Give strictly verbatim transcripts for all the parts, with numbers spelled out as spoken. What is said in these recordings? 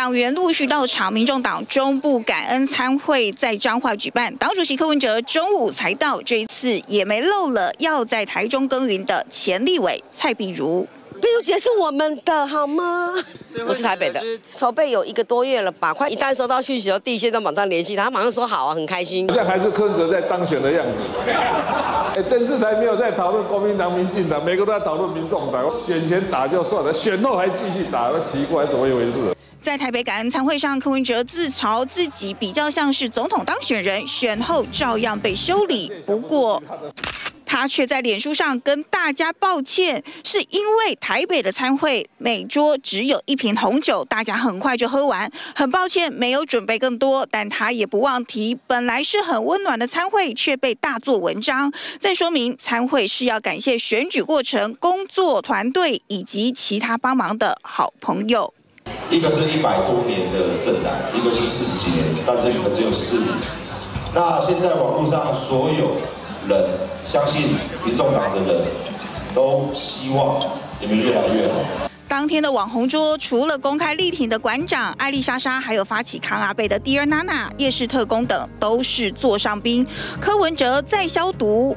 党员陆续到场，民众党中部感恩餐会在彰化举办，党主席柯文哲中午才到，这一次也没漏了要在台中耕耘的前立委蔡碧如。 碧如姐是我们的好吗？我是台北的，筹备有一个多月了吧，快一旦收到讯息后，第一线都马上联系他，他马上说好啊，很开心。 好像还是柯文哲在当选的样子。哎，电视台没有在讨论国民党、民进党，每个都在讨论民众党。选前打就算了，选后还继续打，那奇怪，怎么一回事？ 在台北感恩餐会上，柯文哲自嘲自己比较像是总统当选人，选后照样被修理。不过，他却在脸书上跟大家抱歉，是因为台北的餐会每桌只有一瓶红酒，大家很快就喝完，很抱歉没有准备更多。但他也不忘提，本来是很温暖的餐会，却被大做文章。再说明，餐会是要感谢选举过程、工作团队以及其他帮忙的好朋友。 一个是一百多年的政党，一个是四十几年，但是你们只有四年。那现在网络上所有人相信民众党的人，都希望你们越来越好。 当天的网红桌，除了公开力挺的馆长艾丽莎莎，还有发起康拉贝的 Dear Nana、夜市特工等，都是座上宾。柯文哲在消毒。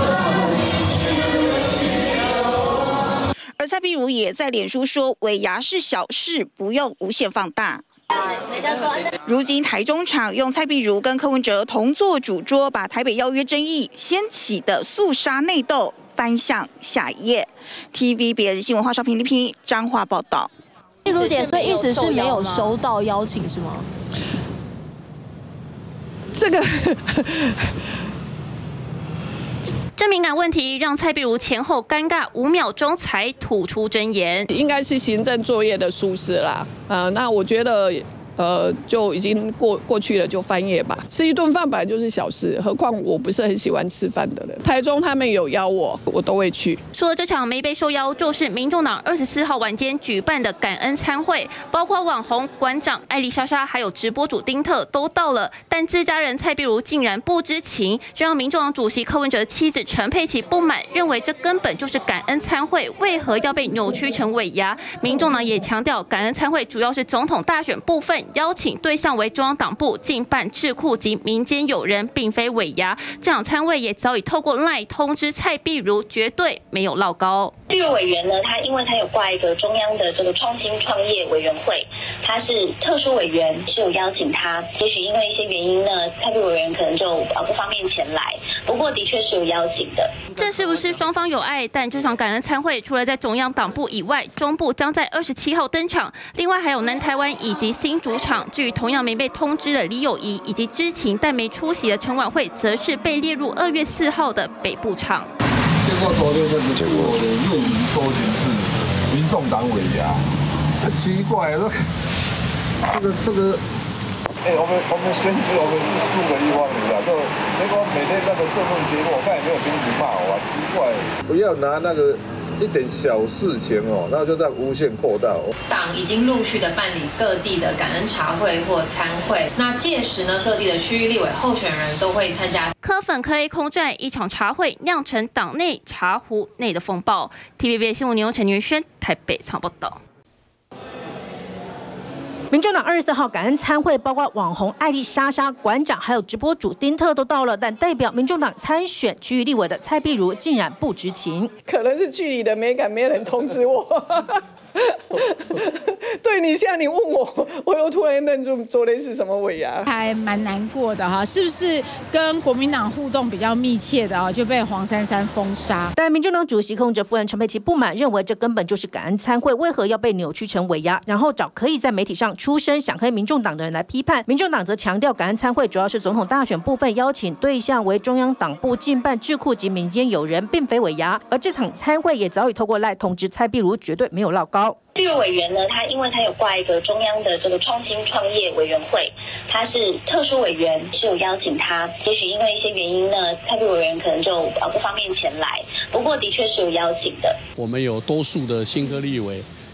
而蔡碧如也在脸书说，尾牙是小事，不用无限放大。如今台中场用蔡碧如跟柯文哲同坐主桌，把台北邀约争议掀起的肃杀内斗翻向下一页。T V B S 新闻华少平、李平彰化报道。 碧如姐，所以意思是没有收到邀请是吗？ 这个。 这敏感问题让蔡碧如前后尴尬五秒钟才吐出真言， 应该是行政作业的疏失啦。呃，那我觉得。 呃，就已经过过去了，就翻页吧。吃一顿饭本来就是小事，何况我不是很喜欢吃饭的人。台中他们有邀我，我都会去。 说这场没被受邀，就是民众党二十四号晚间举办的感恩餐会，包括网红馆长艾丽莎莎，还有直播主丁特都到了，但自家人蔡碧如竟然不知情，这让民众党主席柯文哲的妻子陈佩琪不满，认为这根本就是感恩餐会，为何要被扭曲成尾牙？民众党也强调，感恩餐会主要是总统大选部分。 邀请对象为中央党部、近办智库及民间友人，并非尾牙。这场餐会也早已透过 LINE 通知蔡碧如，绝对没有落高。 碧如委员呢，他因为他有挂一个中央的这个创新创业委员会，他是特殊委员，是有邀请他。也许因为一些原因呢，蔡碧如委员可能就呃不方便前来。不过的确是有邀请的。 这是不是双方有爱？但这场感恩餐会除了在中央党部以外，中部将在二十七号登场，另外还有南台湾以及新竹场。 至于同样没被通知的李友仪，以及知情但没出席的陈婉慧，则是被列入二月四号的北部场。 结果昨天的结果的录影搜寻是民众党尾牙，很奇怪，这个这个，哎、欸，我们我们选举我们是入个地方的，就结果每天那个政论节目，我看也没有评评骂我啊，奇怪，不要拿那个。 一点小事情哦，那就在无限扩大。 党已经陆续的办理各地的感恩茶会或餐会，那届时呢，各地的区域立委候选人都会参加。 柯粉柯 A 空战，一场茶会酿成党内茶壶内的风暴。T V B 新闻牛陈云轩台北采访报道。 民众党二十四号感恩餐会，包括网红艾丽莎莎、馆长，还有直播主丁特都到了，但代表民众党参选区域立委的蔡碧如竟然不知情， 可能是距离的美感，没人通知我。对你，现在你问我，我又突然愣住，昨天是什么尾牙？ 还蛮难过的哈，是不是跟国民党互动比较密切的啊，就被黄珊珊封杀？ 但民众党主席柯文哲夫人陈佩琪不满，认为这根本就是感恩餐会，为何要被扭曲成尾牙？然后找可以在媒体上出声想黑民众党的人来批判。民众党则强调，感恩餐会主要是总统大选部分，邀请对象为中央党部、近办智库及民间友人，并非尾牙。而这场餐会也早已透过赖通知蔡碧如，绝对没有落高。 碧如委员呢，他因为他有挂一个中央的这个创新创业委员会，他是特殊委员，是有邀请他。也许因为一些原因呢，蔡碧如委员可能就呃不方便前来。不过的确是有邀请的。 我们有多数的新科立委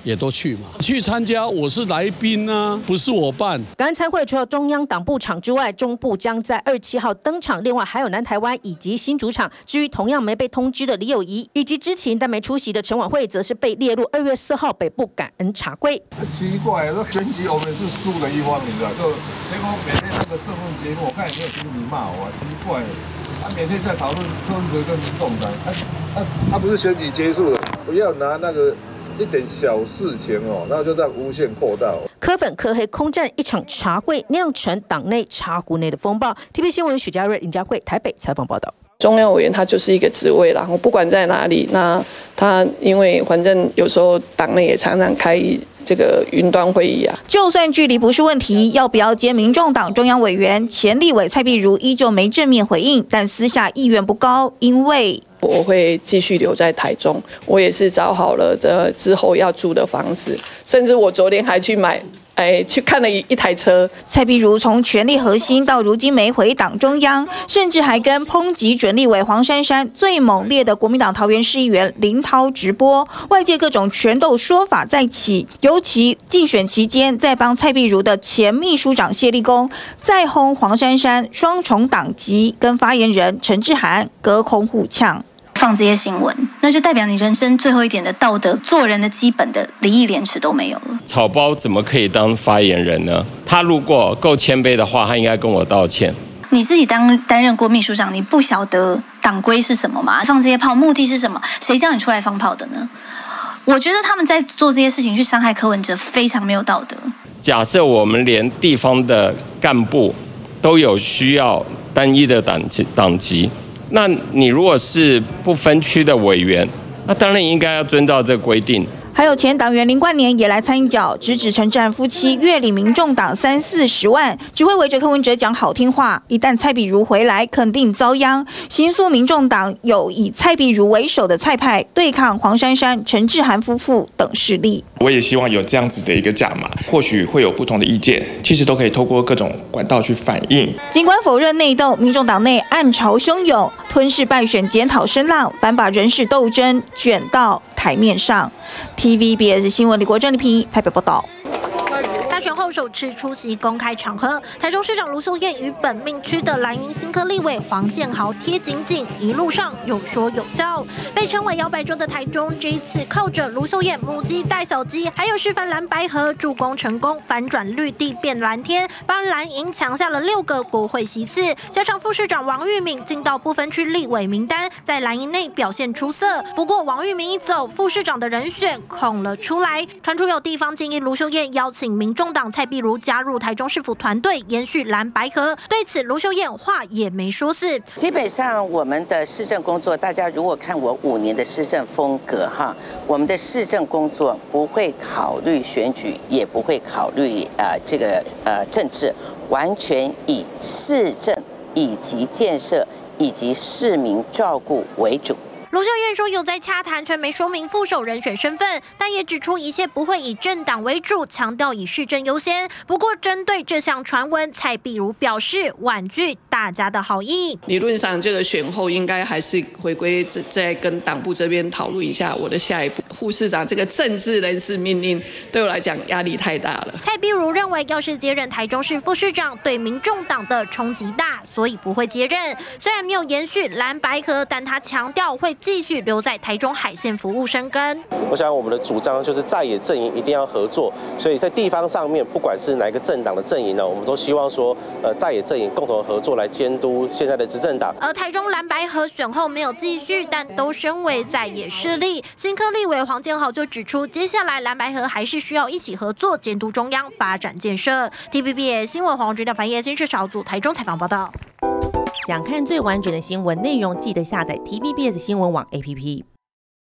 也都去嘛，去参加，我是来宾啊，不是我办。 感恩餐会除了中央党部场之外，中部将在二十七号登场，另外还有南台湾以及新竹场。至于同样没被通知的李友仪，以及知情但没出席的陈婉慧，则是被列入二月四号北部感恩茶会。 奇怪，这选举我们是输了一方，你知道？就结果每天那个政论节目，我看也没有听你骂我，奇怪。他每天在讨论柯文哲跟民众党，他他他不是选举结束了，不要拿那个一点小事情哦，那就这样无限扩大。 柯粉柯黑空战一场茶会，酿成党内茶壶内的风暴。T V B 新闻许家瑞、林佳慧台北采访报道。 中央委员他就是一个职位，然后不管在哪里，那他因为反正有时候党内也常常开这个云端会议啊。 就算距离不是问题，要不要接民众党中央委员前立委蔡碧如依旧没正面回应，但私下意愿不高，因为我会继续留在台中，我也是找好了的之后要住的房子，甚至我昨天还去买。哎，去看了一一台车。 蔡碧如从权力核心到如今没回党中央，甚至还跟抨击准立委黄珊珊最猛烈的国民党桃园市议员林涛直播，外界各种权斗说法再起。尤其竞选期间，在帮蔡碧如的前秘书长谢立功再轰黄珊珊双重党籍，跟发言人陈志涵隔空互呛。 放这些新闻，那就代表你人生最后一点的道德、做人的基本的礼义廉耻都没有了。 草包怎么可以当发言人呢？他如果够谦卑的话，他应该跟我道歉。 你自己当担任过秘书长，你不晓得党规是什么吗？放这些炮目的是什么？谁叫你出来放炮的呢？我觉得他们在做这些事情去伤害柯文哲，非常没有道德。 假设我们连地方的干部都有需要单一的党籍党籍。那你如果是不分区的委员，那当然应该要遵照这个规定。 还有前党员林冠年也来参一脚，直指陈志涵夫妻月领民众党三四十万，只会围着柯文哲讲好听话。一旦蔡碧如回来，肯定遭殃。形塑民众党有以蔡碧如为首的蔡派对抗黄珊珊、陈志涵夫妇等势力。 我也希望有这样子的一个价码，或许会有不同的意见，其实都可以透过各种管道去反映。 尽管否认内斗，民众党内暗潮汹涌，吞噬败选检讨声浪，反把人事斗争卷到台面上。T V B S 新闻李国珍、李平台北报道。 大选后首次出席公开场合，台中市长卢秀燕与本命区的蓝营新科立委黄建豪贴紧紧，一路上有说有笑。被称为摇摆州的台中，这一次靠着卢秀燕母鸡带小鸡，还有示范蓝白合助攻成功，反转绿地变蓝天，帮蓝营抢下了六个国会席次。加上副市长王玉敏进到不分区立委名单，在蓝营内表现出色。不过王玉敏一走，副市长的人选空了出来，传出有地方建议卢秀燕邀请民众党蔡碧如加入台中市府团队，延续蓝白合。对此，卢秀燕话也没说死。 基本上，我们的市政工作，大家如果看我五年的施政风格哈，我们的市政工作不会考虑选举，也不会考虑呃这个呃政治，完全以市政以及建设以及市民照顾为主。 卢秀燕说有在洽谈，却没说明副手人选身份，但也指出一切不会以政党为主，强调以市政优先。不过，针对这项传闻，蔡碧如表示婉拒大家的好意。 理论上，这个选后应该还是回归再跟党部这边讨论一下我的下一步。副市长这个政治人事命令对我来讲压力太大了。 蔡碧如认为，要是接任台中市副市长，对民众党的冲击大，所以不会接任。虽然没有延续蓝白合，但他强调会继续留在台中海线服务生根。 我想我们的主张就是在野阵营一定要合作，所以在地方上面，不管是哪一个政党的阵营呢，我们都希望说，呃，在野阵营共同合作来监督现在的执政党。 而台中蓝白合选后没有继续，但都身为在野势力，新科立委黄建豪就指出，接下来蓝白合还是需要一起合作，监督中央发展建设。T V B S 新闻黄局的翻译新视小组台中采访报道。 想看最完整的新闻内容，记得下载 T V B S 新闻网 A P P。